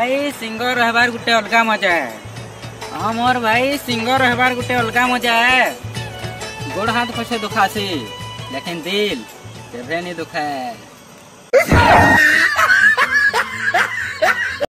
भाई सिंगर रहबार गुटे अलगा मजा है। हाँ मोर भाई सिंगर रहबार गुटे अलगा मजा है। गोड़ हाथ पछे दुखासी लेकिन दिल केभे नहीं दुखाए।